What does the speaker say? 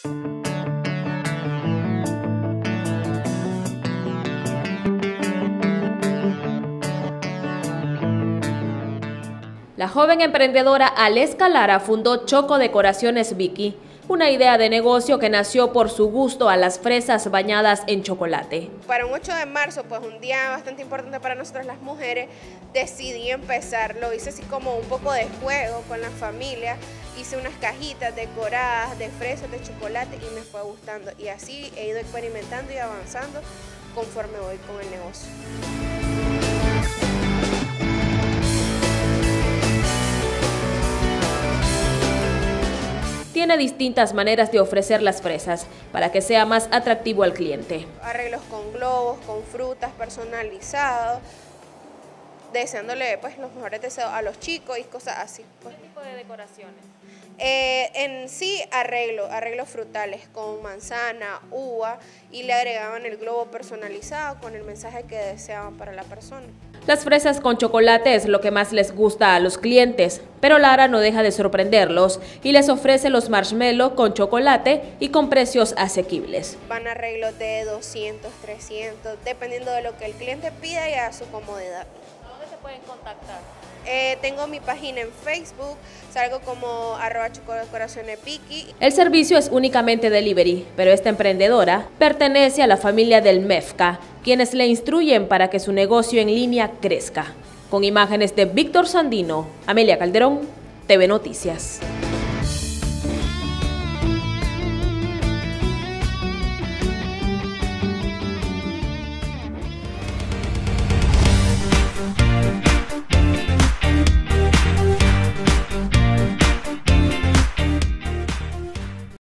La joven emprendedora Aleska Lara fundó Choco Decoraciones Vicky, una idea de negocio que nació por su gusto a las fresas bañadas en chocolate. Para un 8 de marzo, pues un día bastante importante para nosotras las mujeres, decidí empezar. Lo hice así como un poco de juego con la familia. Hice unas cajitas decoradas de fresas, de chocolate y me fue gustando. Y así he ido experimentando y avanzando conforme voy con el negocio. Tiene distintas maneras de ofrecer las fresas para que sea más atractivo al cliente. Arreglos con globos, con frutas personalizados, deseándole pues los mejores deseos a los chicos y cosas así. Pues. ¿Qué tipo de decoraciones? En sí arreglos frutales con manzana, uva y le agregaban el globo personalizado con el mensaje que deseaban para la persona. Las fresas con chocolate es lo que más les gusta a los clientes, pero Lara no deja de sorprenderlos y les ofrece los marshmallows con chocolate y con precios asequibles. Van a arreglos de 200, 300, dependiendo de lo que el cliente pida y a su comodidad. ¿Dónde se pueden contactar? Tengo mi página en Facebook, salgo como @chocodecoracionesvicky. El servicio es únicamente delivery, pero esta emprendedora pertenece a la familia del MEFCA, quienes le instruyen para que su negocio en línea crezca. Con imágenes de Víctor Sandino, Amelia Calderón, TV Noticias.